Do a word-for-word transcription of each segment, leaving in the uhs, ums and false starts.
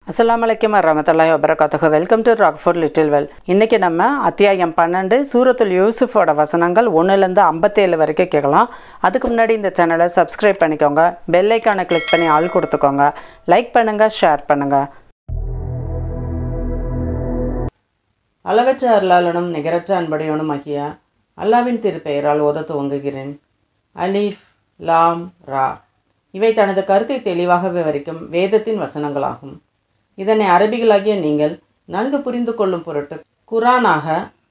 அஸ்ஸலாமு அலைக்கும் வரஹ்மத்துல்லாஹி வபரகாத்துஹு. Welcome to Rockfort little well. இன்றைக்கி நம்ம அத்தியாயம் பன்னெண்டு சூரத்துல் யூசுஃபோட வசனங்கள் ஒன்றுலேருந்து ஐம்பத்தேழு வரைக்கும் கேட்கலாம். அதுக்கு முன்னாடி இந்த சேனலை சப்ஸ்கிரைப் பண்ணிக்கோங்க, பெல் ஐக்கானை கிளிக் பண்ணி ஆள் கொடுத்துக்கோங்க, லைக் பண்ணுங்கள், ஷேர் பண்ணுங்கள். அளவற்ற அருளாளனும் நிகரற்ற அன்படையவனும் ஆகிய அல்லாவின் திருப்பெயரால் ஓத துவங்குகிறேன். அலிஃப் லாம் ரா. இவை தனது கருத்தை தெளிவாக விவரிக்கும் வேதத்தின் வசனங்களாகும். இதனை அரபிகளாகிய நீங்கள் நன்கு புரிந்து கொள்ளும் பொருட்டு குரானாக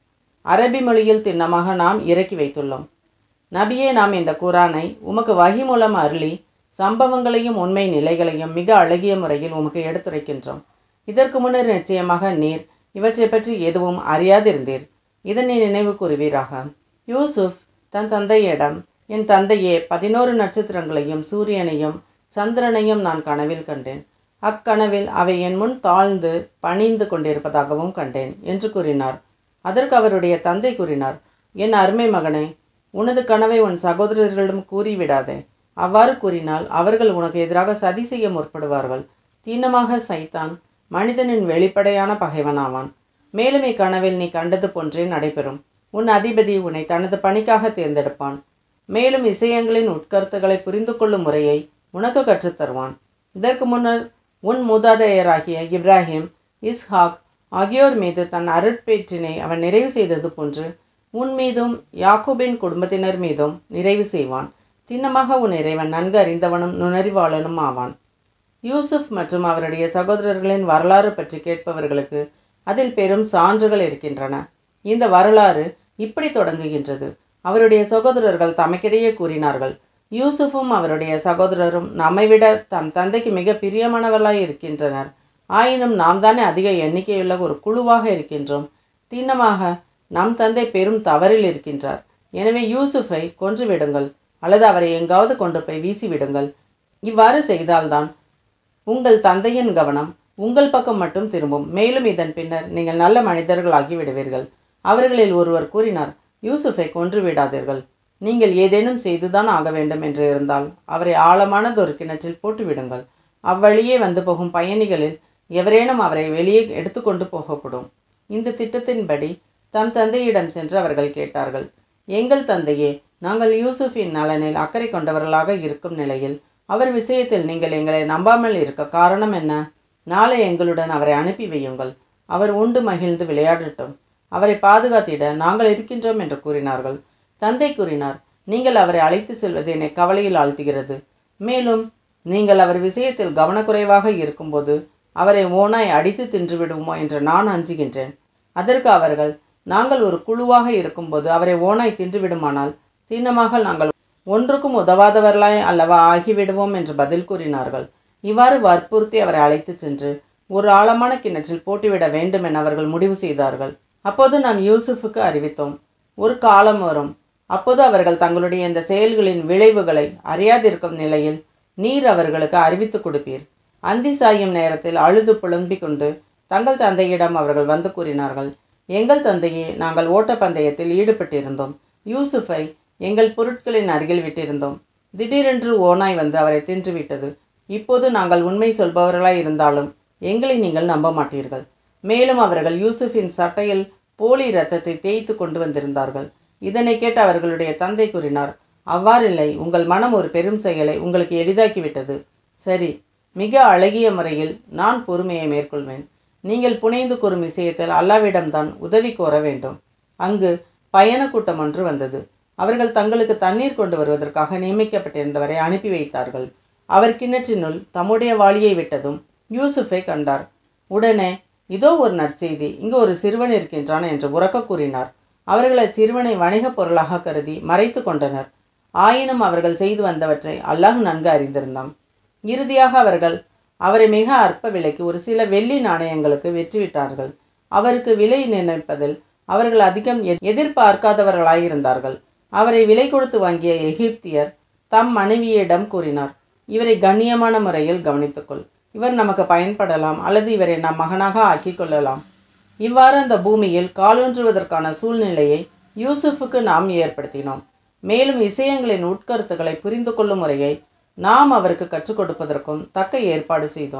அரபி மொழியில் திண்ணமாக நாம் இறக்கி வைத்துள்ளோம். நபியே, நாம் இந்த குரானை உமக்கு வஹி மூலம் அருளி சம்பவங்களையும் உண்மை நிலைகளையும் மிக அழகிய முறையில் உமக்கு எடுத்துரைக்கின்றோம். இதற்கு முன்னர் நிச்சயமாக நீர் இவற்றை பற்றி எதுவும் அறியாதிருந்தீர். இதனை நினைவு கூறுவீராக. யூசுப் தன் தந்தையிடம், என் தந்தையே, பதினோரு நட்சத்திரங்களையும் சூரியனையும் சந்திரனையும் நான் கனவில் கண்டேன். அக்கனவில் அவை என் முன் தாழ்ந்து பணிந்து கொண்டிருப்பதாகவும் கண்டேன் என்று கூறினார். அதற்கு அவருடைய தந்தை கூறினார், என் அருமை மகனே, உனது கனவை உன் சகோதரர்களிடம் கூறிவிடாதே. அவ்வாறு கூறினால் அவர்கள் உனக்கு எதிராக சதி செய்ய முற்படுவார்கள். தீனமாக சைத்தான் மனிதனின் வெளிப்படையான பகைவனாவான். மேலும் இக்கனவில் நீ கண்டது போன்றே நடைபெறும். உன் அதிபதி உன்னை தனது பணிக்காக தேர்ந்தெடுப்பான். மேலும் விஷயங்களின் உட்கருத்துக்களை புரிந்து கொள்ளும் முறையை உனக்கு கற்றுத்தருவான். இதற்கு முன்னர் உன் மூதாதையராகிய இப்ராஹிம், இஸ்ஹாக் ஆகியோர் மீது தன் அருட்பேற்றினை அவன் நிறைவு செய்தது போன்று உன் மீதும் யாக்கூபின் குடும்பத்தினர் மீதும் நிறைவு செய்வான். திண்ணமாக உன் இறைவன் நன்கு அறிந்தவனும் நுணறிவாளனும் ஆவான். யூசுப் மற்றும் அவருடைய சகோதரர்களின் வரலாறு பற்றி கேட்பவர்களுக்கு அதில் பெரும் சான்றுகள் இருக்கின்றன. இந்த வரலாறு இப்படி தொடங்குகின்றது. அவருடைய சகோதரர்கள் தமக்கிடையே கூறினார்கள், யூசுஃபும் அவருடைய சகோதரரும் நம்மை விட தம் தந்தைக்கு மிக பிரியமானவர்களாய் இருக்கின்றனர். ஆயினும் நாம் தானே அதிக எண்ணிக்கையுள்ள ஒரு குழுவாக இருக்கின்றோம். திண்ணமாக நம் தந்தை பெரும் தவறில் இருக்கின்றார். எனவே யூசுஃபை கொன்றுவிடுங்கள் அல்லது அவரை எங்காவது கொண்டு போய் வீசிவிடுங்கள். இவ்வாறு செய்தால்தான் உங்கள் தந்தையின் கவனம் உங்கள் பக்கம் மட்டும் திரும்பும். மேலும் இதன் பின்னர் நீங்கள் நல்ல மனிதர்களாகி விடுவீர்கள். அவர்களில் ஒருவர் கூறினார், யூசுஃபை கொன்று விடாதீர்கள். நீங்கள் ஏதேனும் செய்துதான் ஆக வேண்டும் என்று இருந்தால் அவரை ஆழமானதொரு கிணற்றில் போட்டுவிடுங்கள். அவ்வழியே வந்து போகும் பயணிகளில் எவரேனும் அவரை வெளியே எடுத்துக்கொண்டு போகக்கூடும். இந்த திட்டத்தின்படி தம் தந்தையிடம் சென்று அவர்கள் கேட்டார்கள், எங்கள் தந்தையே, நாங்கள் யூசுஃபின் நலனில் அக்கறை கொண்டவர்களாக இருக்கும் நிலையில் அவர் விஷயத்தில் நீங்கள் எங்களை நம்பாமல் இருக்க காரணம் என்ன? நாளை எங்களுடன் அவரை அனுப்பி வையுங்கள். அவர் உண்டு மகிழ்ந்து விளையாடட்டும். அவரை பாதுகாத்திட நாங்கள் இருக்கின்றோம் என்று கூறினார்கள். தந்தை கூறினார், நீங்கள் அவரை அழைத்து செல்வது என்னை கவலையில் ஆழ்த்துகிறது. மேலும் நீங்கள் அவர் விஷயத்தில் கவனக்குறைவாக இருக்கும்போது அவரை ஓனாய் அடித்து தின்று விடுவோமோ என்று நான் அஞ்சுகின்றேன். அதற்கு அவர்கள், நாங்கள் ஒரு குழுவாக இருக்கும்போது அவரை ஓனாய் தின்று விடுமானால் தீனமாக நாங்கள் ஒன்றுக்கும் உதவாதவர்களாய் அல்லவா ஆகிவிடுவோம் என்று பதில் கூறினார்கள். இவ்வாறு வற்புறுத்தி அவரை அழைத்து சென்று ஒரு ஆழமான கிணற்றில் போட்டுவிட வேண்டும் என அவர்கள் முடிவு செய்தார்கள். அப்போது நாம் யூசுஃபுக்கு அறிவித்தோம், ஒரு காலம் வரும், அப்போது அவர்கள் தங்களுடைய இந்த செயல்களின் விளைவுகளை அறியாதிருக்கும் நிலையில் நீர் அவர்களுக்கு அறிவித்து கொடுப்பீர். அந்தி சாயும் நேரத்தில் அழுது புலம்பிக் கொண்டு தங்கள் தந்தையிடம் அவர்கள் வந்து கூறினார்கள், எங்கள் தந்தையே, நாங்கள் ஓட்டப்பந்தயத்தில் ஈடுபட்டிருந்தோம். யூசுஃபை எங்கள் பொருட்களின் அருகில் விட்டிருந்தோம். திடீரென்று ஓனாய் வந்து அவரை தின்றுவிட்டது. இப்போது நாங்கள் உண்மை சொல்பவர்களாய் இருந்தாலும் எங்களை நீங்கள் நம்ப மாட்டீர்கள். மேலும் அவர்கள் யூசுஃபின் சட்டையில் போலி இரத்தத்தை தேய்த்து கொண்டு வந்திருந்தார்கள். இதனை கேட்டு அவர்களுடைய தந்தை கூறினார், அவ்வாறில்லை, உங்கள் மனம் ஒரு பெரும் செயலை உங்களுக்கு எளிதாக்கிவிட்டது. சரி, மிக அழகிய முறையில் நான் பொறுமையை மேற்கொள்வேன். நீங்கள் புனைந்து கூறும் விஷயத்தில் அல்லாவிடம்தான் உதவி கோர வேண்டும். அங்கு பயண கூட்டம் ஒன்று வந்தது. அவர்கள் தங்களுக்கு தண்ணீர் கொண்டு வருவதற்காக நியமிக்கப்பட்டிருந்தவரை அனுப்பி வைத்தார்கள். அவர் கிணற்றினுள் தம்முடைய வாளியை விட்டதும் யூசுஃபை கண்டார். உடனே, இதோ ஒரு நற்செய்தி, இங்கு ஒரு சிறுவன் இருக்கின்றான் என்று உரக்க கூறினார். அவர்கள் அச்சிறுவனை வணிகப் பொருளாக கருதி மறைத்து கொண்டனர். ஆயினும் அவர்கள் செய்து வந்தவற்றை அல்லாஹ் நன்கு அறிந்திருந்தான். இறுதியாக அவர்கள் அவரை மிக அற்ப விலைக்கு ஒரு சில வெள்ளி நாணயங்களுக்கு வெற்றிவிட்டார்கள். அவருக்கு விலை நிர்ணயிப்பதில் அவர்கள் அதிகம் எதிர்பார்க்காதவர்களாயிருந்தார்கள். அவரை விலை கொடுத்து வாங்கிய எகிப்தியர் தம் மனைவியிடம் கூறினார், இவரை கண்ணியமான முறையில் கவனித்துக்கொள். இவர் நமக்கு பயன்படலாம் அல்லது இவரை நம் மகனாக ஆக்கி கொள்ளலாம். இவ்வாறு அந்த பூமியில் காலூன்றுவதற்கான சூழ்நிலையை யூசுஃபுக்கு நாம் ஏற்படுத்தினோம். மேலும் விஷயங்களின் உட்கருத்துக்களை புரிந்து கொள்ளும் முறையை நாம் அவருக்கு கற்றுக் கொடுப்பதற்கும் தக்க ஏற்பாடு செய்தோம்.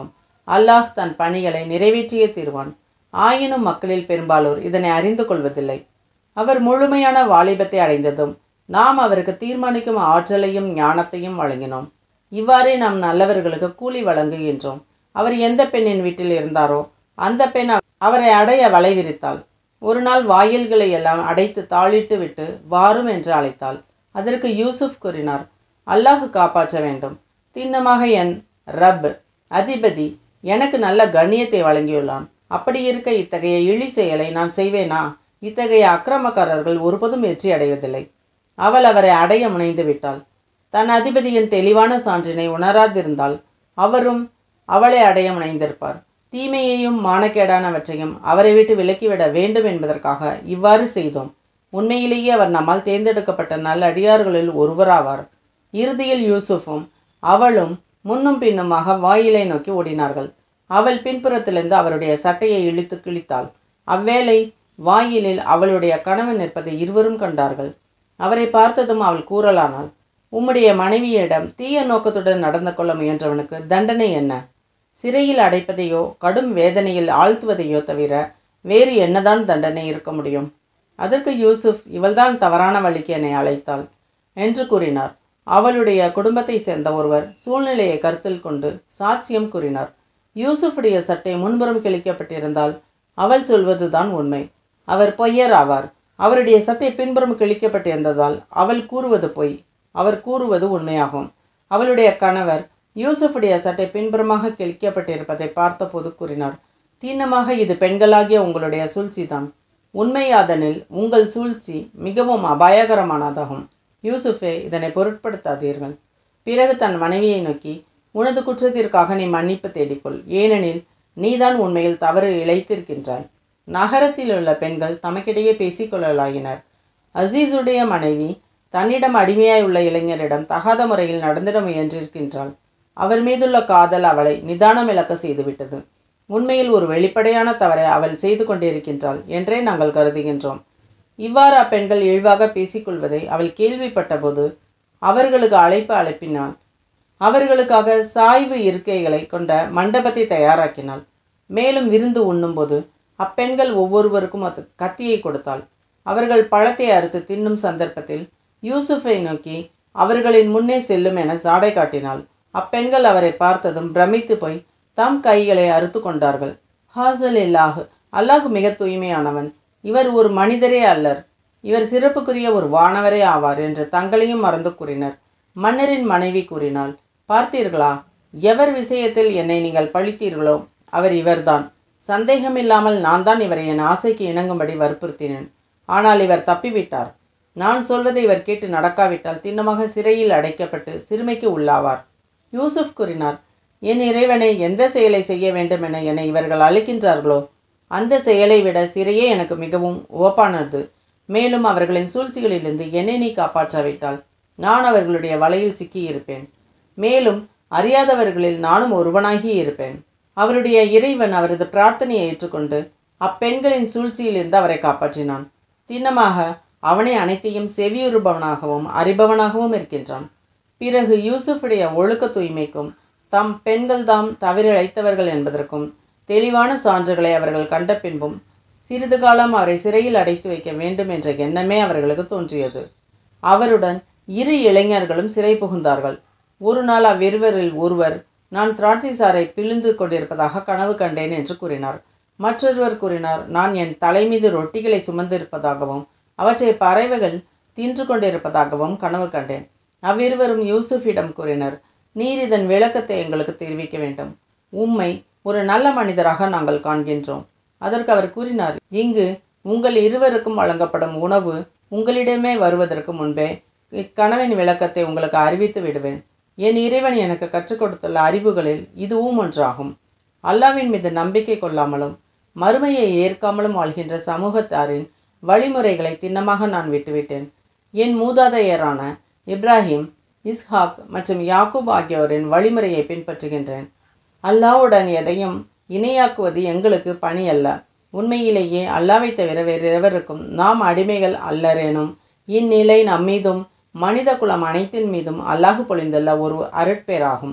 அல்லாஹ் தன் பணிகளை நிறைவேற்றியே தீர்வான். ஆயினும் மக்களில் பெரும்பாலோர் இதனை அறிந்து கொள்வதில்லை. அவர் முழுமையான வாலிபத்தை அடைந்ததும் நாம் அவருக்கு தீர்மானிக்கும் ஆற்றலையும் ஞானத்தையும் வழங்கினோம். இவ்வாறே நாம் நல்லவர்களுக்கு கூலி வழங்குகின்றோம். அவர் எந்த பெண்ணின் வீட்டில் இருந்தாரோ அந்த பெண் அவரை அடைய வலை விரித்தாள். ஒரு நாள் வாயில்களை எல்லாம் அடைத்து தாளிட்டு விட்டு வாரும் என்று அழைத்தாள். அதற்கு யூசுப் கூறினார், அல்லாஹ் காப்பாற்ற வேண்டும். திண்ணமாக என் ரப் அதிபதி எனக்கு நல்ல கண்ணியத்தை வழங்கியுள்ளான். அப்படி இருக்க இத்தகைய இழி செயலை நான் செய்வேனா? இத்தகைய அக்கிரமக்காரர்கள் ஒருபோதும் வெற்றி அடைவதில்லை. அவள் அவரை அடைய முனைந்து விட்டாள். தன் அதிபதியின் தெளிவான சான்றினை உணராதிருந்தால் அவரும் அவளை அடைய முனைந்திருப்பார். தீமையையும் மானக்கேடானவற்றையும் அவரை விட்டு விலக்கிவிட வேண்டும் என்பதற்காக இவ்வாறு செய்தோம். உண்மையிலேயே அவர் நம்மால் தேர்ந்தெடுக்கப்பட்ட நல்ல அடியார்களில் ஒருவராவார். இறுதியில் யூசுஃபும் அவளும் முன்னும் பின்னுமாக வாயிலை நோக்கி ஓடினார்கள். அவள் பின்புறத்திலிருந்து அவருடைய சட்டையை இழுத்து கிழித்தாள். அவ்வேளை வாயிலில் அவளுடைய கணவன் நிற்பதை இருவரும் கண்டார்கள். அவரை பார்த்ததும் அவள் கூறலானாள், உம்முடைய மனைவியிடம் தீய நோக்கத்துடன் நடந்து கொள்ள முயன்றவனுக்கு தண்டனை என்ன? சிறையில் அடைப்பதையோ கடும் வேதனையில் ஆழ்த்துவதையோ தவிர வேறு என்னதான் தண்டனை இருக்க முடியும்? அதற்கு யூசுப், இவள்தான் தவறான வழிக்கு என்னை அழைத்தாள் என்று கூறினார். அவளுடைய குடும்பத்தை சேர்ந்த ஒருவர் சூழ்நிலையை கருத்தில் கொண்டு சாட்சியம் கூறினார். யூசுஃபுடைய சட்டை முன்புறம் கிழிக்கப்பட்டிருந்தால் அவள் சொல்வதுதான் உண்மை. அவர் பொய்யர் ஆவார். அவருடைய சட்டை பின்புறம் கிழிக்கப்பட்டிருந்ததால் அவள் கூறுவது பொய், அவர் கூறுவது உண்மையாகும். அவளுடைய கணவர் யூசுஃபுடைய சட்டை பின்புறமாக கிழிக்கப்பட்டிருப்பதை பார்த்தபோது கூறினார், தீனமாக இது பெண்களாகிய உங்களுடைய சூழ்ச்சிதான். உண்மையாதனில் உங்கள் சூழ்ச்சி மிகவும் அபாயகரமானதாகும். யூசுஃபே, இதனை பொருட்படுத்தாதீர்கள். பிறகு தன் மனைவியை நோக்கி, உனது குற்றத்திற்காக நீ மன்னிப்பு தேடிக்கொள், ஏனெனில் நீதான் உண்மையில் தவறு இழைத்திருக்கின்றாய். நகரத்தில் உள்ள பெண்கள் தமக்கிடையே பேசிக்கொள்ளலாயினர். அசீஸுடைய மனைவி தன்னிடம் அடிமையாய் உள்ள இளைஞரிடம் தகாத முறையில் நடந்திட முயன்றிருக்கின்றாள். அவர் மீதுள்ள காதல் அவளை நிதானம் இழக்க செய்துவிட்டது. உண்மையில் ஒரு வெளிப்படையான தவறை அவள் செய்து கொண்டிருக்கின்றாள் என்றே நாங்கள் கருதுகின்றோம். இவ்வாறு அப்பெண்கள் இழிவாக பேசிக்கொள்வதை அவள் கேள்விப்பட்ட போது அவர்களுக்கு அழைப்பு அழைப்பினாள். அவர்களுக்காக சாய்வு இருக்கைகளை கொண்ட மண்டபத்தை தயாராக்கினாள். மேலும் விருந்து உண்ணும்போது அப்பெண்கள் ஒவ்வொருவருக்கும் அது கத்தியை கொடுத்தாள். அவர்கள் பழத்தை அறுத்து தின்னும் சந்தர்ப்பத்தில் யூசுஃபை நோக்கி அவர்களின் முன்னே செல்லும் என சாடை காட்டினாள். அப்பெண்கள் அவரை பார்த்ததும் பிரமித்து போய் தம் கைகளை அறுத்து கொண்டார்கள். ஹாசல் இல்லாஹ், அல்லாஹ் மிக தூய்மையானவன், இவர் ஒரு மனிதரே அல்லர், இவர் சிறப்புக்குரிய ஒரு வானவரே ஆவார் என்று தங்களையும் மறந்து கூறினர். மன்னரின் மனைவி கூறினாள், பார்த்தீர்களா, எவர் விஷயத்தில் என்னை நீங்கள் பழித்தீர்களோ அவர் இவர்தான். சந்தேகமில்லாமல் நான் தான் இவரை என் ஆசைக்கு இணங்கும்படி வற்புறுத்தினேன். ஆனால் இவர் தப்பிவிட்டார். நான் சொல்வதை இவர் கேட்டு நடக்காவிட்டால் திண்ணமாக சிறையில் அடைக்கப்பட்டு சிறுமைக்கு உள்ளாவார். யூசுப் கூறினார், என் இறைவனை எந்த செயலை செய்ய வேண்டும் என என்னை இவர்கள் அழைக்கின்றார்களோ அந்த செயலை விட சிறையே எனக்கு மிகவும் ஓப்பானது. மேலும் அவர்களின் சூழ்ச்சிகளிலிருந்து என்னை நீ காப்பாற்றாவிட்டால் நான் அவர்களுடைய வலையில் சிக்கியிருப்பேன். மேலும் அறியாதவர்களில் நானும் ஒருவனாகி இருப்பேன். அவருடைய இறைவன் அவரது பிரார்த்தனையை ஏற்றுக்கொண்டு அப்பெண்களின் சூழ்ச்சியிலிருந்து அவரை காப்பாற்றினான். திண்ணமாக அவனை அனைத்தையும் செவியுறுபவனாகவும் அறிபவனாகவும் இருக்கின்றான். பிறகு யூசுஃபுடைய ஒழுக்க தூய்மைக்கும் தம் பெண்கள் தாம் தவறிழைத்தவர்கள் என்பதற்கும் தெளிவான சான்றுகளை அவர்கள் கண்ட பின்பும் சிறிது காலம் அவரை சிறையில் அடைத்து வைக்க வேண்டும் என்ற எண்ணமே அவர்களுக்கு தோன்றியது. அவருடன் இரு இளைஞர்களும் சிறை புகுந்தார்கள். ஒரு நாள் அவ்விருவரில் ஒருவர், நான் திராட்சை சாறை பிழிந்து கொண்டிருப்பதாக கனவு கண்டேன் என்று கூறினார். மற்றொருவர் கூறினார், நான் என் தலை மீது ரொட்டிகளை சுமந்திருப்பதாகவும் அவற்றை பறவைகள் தின்று கொண்டிருப்பதாகவும் கனவு கண்டேன். அவ்விருவரும் யூசுஃபிடம் கூறினர், நீர் இதன் விளக்கத்தை எங்களுக்கு தெரிவிக்க வேண்டும். உம்மை ஒரு நல்ல மனிதராக நாங்கள் காண்கின்றோம். அதற்கு அவர் கூறினார், இங்கு உங்கள் இருவருக்கும் வழங்கப்படும் உணவு உங்களிடமே வருவதற்கு முன்பே இக்கனவின் விளக்கத்தை உங்களுக்கு அறிவித்து விடுவேன். என் இறைவன் எனக்கு கற்றுக் கொடுத்துள்ள அறிவுகளில் இதுவும் ஒன்றாகும். அல்லாவின் மீது நம்பிக்கை கொள்ளாமலும் மறுமையை ஏற்காமலும் வாழ்கின்ற சமூகத்தாரின் வழிமுறைகளை திண்ணமாக நான் விட்டுவிட்டேன். என் மூதாதையரான இப்ராஹிம், இஸ்ஹாக் மற்றும் யாக்கூப் ஆகியோரின் வழிமுறையை பின்பற்றுகின்றேன். அல்லாவுடன் எதையும் இணையாக்குவது எங்களுக்கு பணி அல்ல. உண்மையிலேயே அல்லாவை தவிர வேறெவருக்கும் நாம் அடிமைகள் அல்லரேனும் இந்நிலை நம்மீதும் மனித குலம் அனைத்தின் மீதும் அல்லாஹு பொழிந்துள்ள ஒரு அருட்பேராகும்.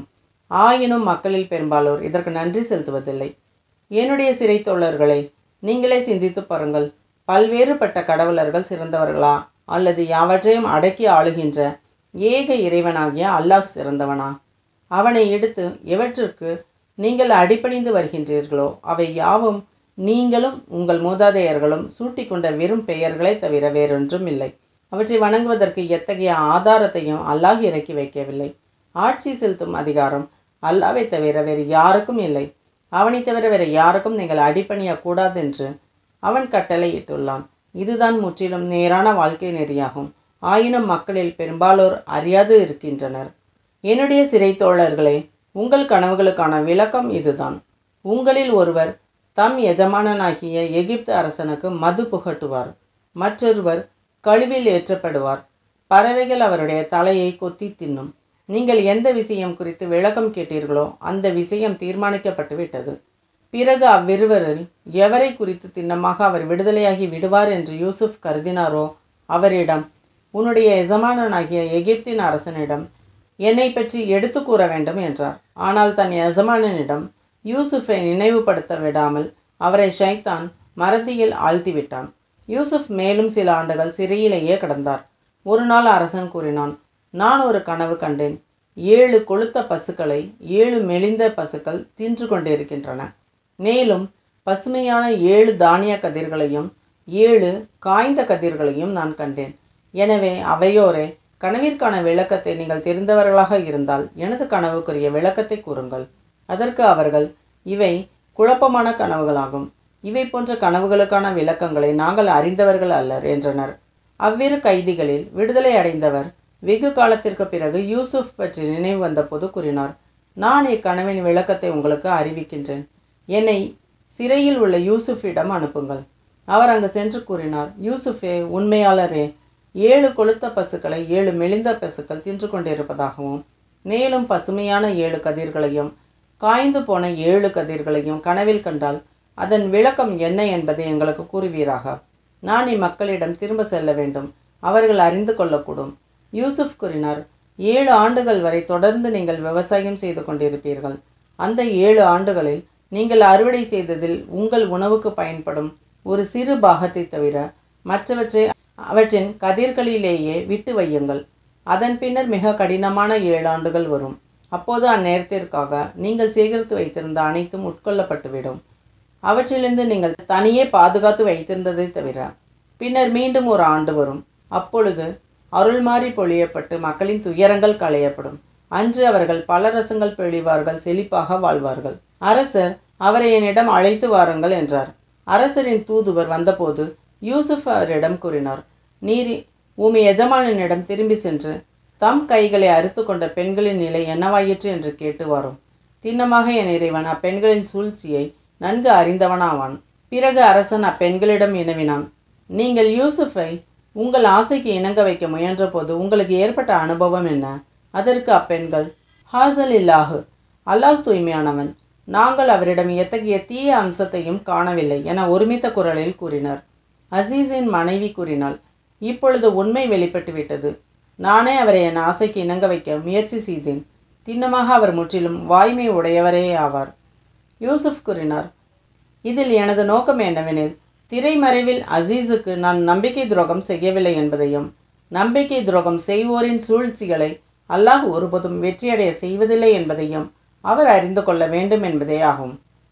ஆயினும் மக்களில் பெரும்பாலோர் இதற்கு நன்றி செலுத்துவதில்லை. என்னுடைய சிறை தோழர்களே, நீங்களே சிந்தித்து பாருங்கள். பல்வேறுபட்ட கடவுளர்கள் சிறந்தவர்களா, அல்லது யாவற்றையும் அடக்கி ஆளுகின்ற ஏக இறைவனாகிய அல்லாஹ் சிறந்தவனா? அவனை எடுத்து எவற்றிற்கு நீங்கள் அடிபணிந்து வருகின்றீர்களோ அவை யாவும் நீங்களும் உங்கள் மூதாதையர்களும் சூட்டிக்கொண்ட வெறும் பெயர்களை தவிர வேறொன்றும் இல்லை. அவற்றை வணங்குவதற்கு எத்தகைய ஆதாரத்தையும் அல்லாஹ் இறக்கி வைக்கவில்லை. ஆட்சி செலுத்தும் அதிகாரம் அல்லாவை தவிர வேறு யாருக்கும் இல்லை. அவனை தவிர வேறு யாருக்கும் நீங்கள் அடிபணியக்கூடாது என்று அவன் கட்டளை இட்டுள்ளான். இதுதான் முற்றிலும் நேரான வாழ்க்கை நெறியாகும். ஆயினும் மக்களில் பெரும்பாலோர் அறியாது இருக்கின்றனர். என்னுடைய சிறை தோழர்களே, உங்கள் கனவுகளுக்கான விளக்கம் இதுதான். உங்களில் ஒருவர் தம் எஜமானனாகிய எகிப்து அரசனுக்கு மது புகட்டுவார். மற்றொருவர் கழுவில் ஏற்றப்படுவார். பறவைகள் அவருடைய தலையை கொத்தி தின்னும். நீங்கள் எந்த விஷயம் குறித்து விளக்கம் கேட்டீர்களோ அந்த விஷயம் தீர்மானிக்கப்பட்டு விட்டது. பிறகு அவ்விருவரில் எவரை குறித்து திண்ணமாக அவர் விடுதலையாகி விடுவார் என்று யூசுப் கருதினாரோ அவரிடம், உன்னுடைய எஜமானனாகிய எகிப்தின் அரசனிடம் என்னை பற்றி எடுத்து கூற வேண்டும் என்றார். ஆனால் தன் எஜமானனிடம் யூசுஃபை நினைவுபடுத்த விடாமல் அவரை ஷைத்தான் மறதியில் ஆழ்த்திவிட்டான். யூசுப் மேலும் சில ஆண்டுகள் சிறையிலேயே கடந்தார். ஒரு நாள் அரசன் கூறினான், நான் ஒரு கனவு கண்டேன். ஏழு கொழுத்த பசுக்களை ஏழு மெலிந்த பசுக்கள் தின்று கொண்டிருக்கின்றன. மேலும் பசுமையான ஏழு தானிய கதிர்களையும் ஏழு காய்ந்த கதிர்களையும் நான் கண்டேன். எனவே அவையோரே, கனவிற்கான விளக்கத்தை நீங்கள் தெரிந்தவர்களாக இருந்தால் எனது கனவுக்குரிய விளக்கத்தை கூறுங்கள். அதற்கு அவர்கள், இவை குழப்பமான கனவுகளாகும். இவை போன்ற கனவுகளுக்கான விளக்கங்களை நாங்கள் அறிந்தவர்கள் அல்லர் என்றனர். அவ்விரு கைதிகளில் விடுதலை அடைந்தவர் வெகு காலத்திற்கு பிறகு யூசுப் பற்றி நினைவு வந்தபோது கூறினார், நான் இக்கனவின் விளக்கத்தை உங்களுக்கு அறிவிக்கின்றேன். என்னை சிறையில் உள்ள யூசுஃபிடம் அனுப்புங்கள். அவர் அங்கு சென்று கூறினார், யூசுஃபே, உண்மையாளரே, ஏழு கொழுத்த பசுக்களை ஏழு மெலிந்த பசுக்கள் தின்று கொண்டிருப்பதாகவும் மேலும் பசுமையான ஏழு கதிர்களையும் காய்ந்து போன ஏழு கதிர்களையும் கனவில் கண்டால் அதன் விளக்கம் என்ன என்பதை எங்களுக்கு கூறுவீராக. நான் இம்மக்களிடம் திரும்ப செல்ல வேண்டும். அவர்கள் அறிந்து கொள்ளக்கூடும். யூசுப் கூறினார், ஏழு ஆண்டுகள் வரை தொடர்ந்து நீங்கள் விவசாயம் செய்து கொண்டிருப்பீர்கள். அந்த ஏழு ஆண்டுகளில் நீங்கள் அறுவடை செய்ததில் உங்கள் உணவுக்கு பயன்படும் ஒரு சிறு பாகத்தை தவிர மற்றவற்றை அவற்றின் கதிர்களிலேயே விட்டு வையுங்கள். அதன் பின்னர் மிக கடினமான ஏழு ஆண்டுகள் வரும். அப்போது அந்நேரத்திற்காக நீங்கள் சேகரித்து வைத்திருந்த அனைத்தும் உட்கொள்ளப்பட்டுவிடும். அவற்றிலிருந்து நீங்கள் தனியே பாதுகாத்து வைத்திருந்ததை தவிர. பின்னர் மீண்டும் ஒரு ஆண்டு வரும். அப்பொழுது அருள்மாறி பொழியப்பட்டு மக்களின் துயரங்கள் களையப்படும். அன்று அவர்கள் பல ரசங்கள் பொழிவார்கள், செழிப்பாக வாழ்வார்கள். அரசர் அவரை என்னிடம் அழைத்து வாருங்கள் என்றார். அரசரின் தூதுவர் வந்தபோது யூசுப் அவரிடம் கூறினார், நீர் உமை எஜமானனிடம் திரும்பி சென்று தம் கைகளை அறுத்து கொண்ட பெண்களின் நிலை என்னவாயிற்று என்று கேட்டு வரும். திண்ணமாக என் இறைவன் அப்பெண்களின் சூழ்ச்சியை நன்கு அறிந்தவனாவான். பிறகு அரசன் அப்பெண்களிடம் வினவினான், நீங்கள் யூசுஃபை உங்கள் ஆசைக்கு இணங்க வைக்க முயன்ற போது உங்களுக்கு ஏற்பட்ட அனுபவம் என்ன? அதற்கு அப்பெண்கள், ஹாசல் இல்லாஹு, அல்லாஹ் தூய்மையானவன், நாங்கள் அவரிடம் எத்தகைய தீய அம்சத்தையும் காணவில்லை என ஒருமித்த குரலில் கூறினர். அசீஸின் மனைவி கூறினாள், இப்பொழுது உண்மை வெளிப்பட்டு விட்டது. நானே அவரை என் ஆசைக்கு இணங்க வைக்க முயற்சி செய்தேன். திண்ணமாக அவர் முற்றிலும் வாய்மை உடையவரே ஆவார். யூசுப் கூறினார், இதில் எனது நோக்கம் என்னவெனில், திரைமறைவில் அசீஸுக்கு நான் நம்பிக்கை துரோகம் செய்யவில்லை என்பதையும் நம்பிக்கை துரோகம் செய்வோரின் சூழ்ச்சிகளை அல்லாஹ் ஒருபோதும் வெற்றியடைய செய்வதில்லை என்பதையும் அவர் அறிந்து கொள்ள வேண்டும் என்பதே ஆகும்.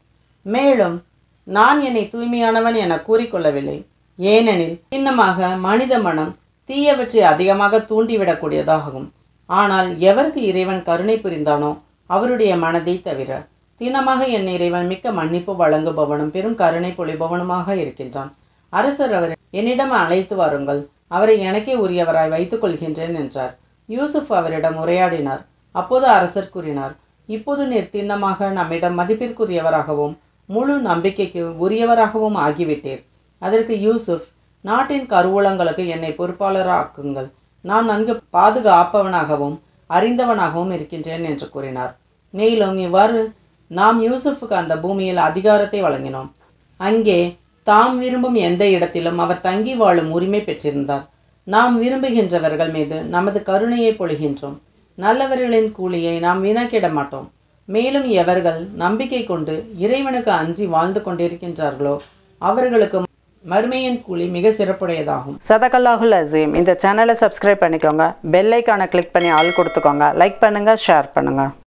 மேலும் நான் என்னை தூய்மையானவன் என கூறிக்கொள்ளவில்லை. ஏனெனில் சின்னமாக மனித மனம் தீயவற்றை அதிகமாக தூண்டிவிடக்கூடியதாகும். ஆனால் எவருக்கு இறைவன் கருணை புரிந்தானோ அவருடைய மனதை தவிர. தினமாக என் இறைவன் மிக்க மன்னிப்பு வழங்குபவனும் பெரும் கருணை பொழிபவனுமாக இருக்கின்றான். அரசர் அவரை என்னிடம் அழைத்து வாருங்கள், அவரை எனக்கே உரியவராய் வைத்துக் கொள்கின்றேன் என்றார். யூசுப் அவரிடம் உரையாடினார். அப்போது அரசர் கூறினார், இப்போது நீர் திண்ணமாக நம்மிடம் மதிப்பிற்குரியவராகவும் முழு நம்பிக்கைக்கு உரியவராகவும் ஆகிவிட்டீர். அதற்கு யூசுப், நாட்டின் கருவூலங்களுக்கு என்னை பொறுப்பாளராக்குங்கள். நான் நன்கு பாதுகாப்பவனாகவும் அறிந்தவனாகவும் இருக்கின்றேன் என்று கூறினார். மேலும் இவ்வாறு நாம் யூசுஃபுக்கு அந்த பூமியில் அதிகாரத்தை வழங்கினோம். அங்கே தாம் விரும்பும் எந்த இடத்திலும் அவர் தங்கி வாழும் உரிமை பெற்றிருந்தார். நாம் விரும்புகின்றவர்கள் மீது நமது கருணையை பொழிகின்றோம். நல்லவர்களின் கூலியை நாம் வீணாக்கிட மாட்டோம். மேலும் எவர்கள் நம்பிக்கை கொண்டு இறைவனுக்கு அஞ்சி வாழ்ந்து கொண்டிருக்கின்றார்களோ அவர்களுக்கு மறுமையின் கூலி மிக சிறப்புடையதாகும். சதகல்லாஹுல் அசீம். இந்த சேனலை சப்ஸ்கிரைப் பண்ணிக்கோங்க. பெல் ஐக்கானை கிளிக் பண்ணி ஆல் கொடுத்துக்கோங்க. லைக் பண்ணுங்கள், ஷேர் பண்ணுங்கள்.